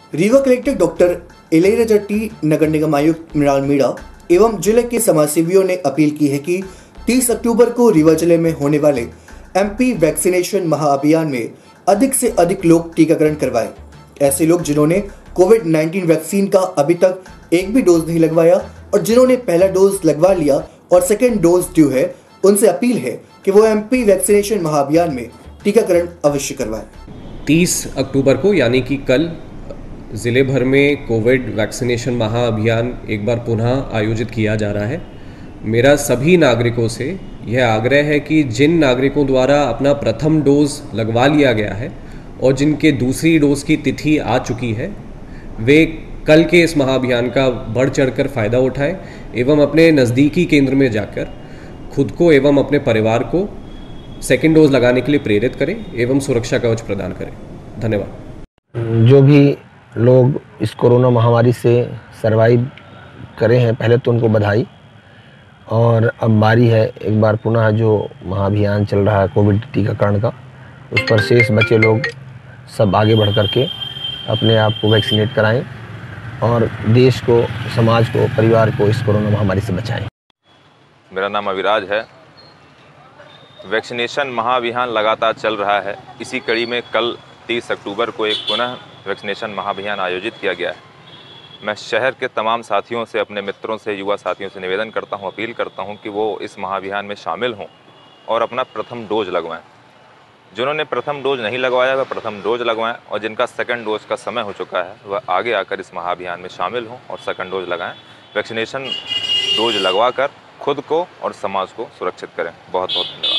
Rewa collector doctor Ilaiya Jatti, नगर निगम आयुक्त मृणाल मीणा एवं जिले के समाजसेवियों ने अपील की है कि 30 अक्टूबर को रीवा जिले में होने वाले एमपी वैक्सीनेशन महाअभियान में अधिक से अधिक लोग टीकाकरण करवाएं। ऐसे लोग जिन्होंने कोविड-19 वैक्सीन का अभी तक एक भी डोज नहीं लगवाया और जिन्होंने पहला डोज लगवा लिया और सेकेंड डोज ड्यू है, उनसे अपील है कि वो एमपी वैक्सीनेशन महाअभियान में टीकाकरण अवश्य करवाएं। 30 अक्टूबर को यानी कि कल ज़िले भर में कोविड वैक्सीनेशन महाअभियान एक बार पुनः आयोजित किया जा रहा है। मेरा सभी नागरिकों से यह आग्रह है कि जिन नागरिकों द्वारा अपना प्रथम डोज लगवा लिया गया है और जिनके दूसरी डोज की तिथि आ चुकी है, वे कल के इस महाअभियान का बढ़ चढ़कर फ़ायदा उठाएं एवं अपने नज़दीकी केंद्र में जाकर खुद को एवं अपने परिवार को सेकेंड डोज लगाने के लिए प्रेरित करें एवं सुरक्षा कवच प्रदान करें। धन्यवाद। जो भी लोग इस कोरोना महामारी से सर्वाइव करे हैं, पहले तो उनको बधाई। और अब बारी है एक बार पुनः जो महाअभियान चल रहा है कोविड टीकाकरण का, उस पर शेष बचे लोग सब आगे बढ़ कर के अपने आप को वैक्सीनेट कराएं और देश को, समाज को, परिवार को इस कोरोना महामारी से बचाएं। मेरा नाम अविराज है। वैक्सीनेशन महाअभियान लगातार चल रहा है। इसी कड़ी में कल 30 अक्टूबर को एक पुनः वैक्सीनेशन महाअभियान आयोजित किया गया है। मैं शहर के तमाम साथियों से, अपने मित्रों से, युवा साथियों से निवेदन करता हूं, अपील करता हूं कि वो इस महाअभियान में शामिल हों और अपना प्रथम डोज लगवाएं। जिन्होंने प्रथम डोज नहीं लगवाया वह प्रथम डोज लगवाएं और जिनका सेकंड डोज का समय हो चुका है वह आगे आकर इस महाअभियान में शामिल हों और सेकंड डोज लगाएं। वैक्सीनेशन डोज लगवा कर खुद को और समाज को सुरक्षित करें। बहुत बहुत धन्यवाद।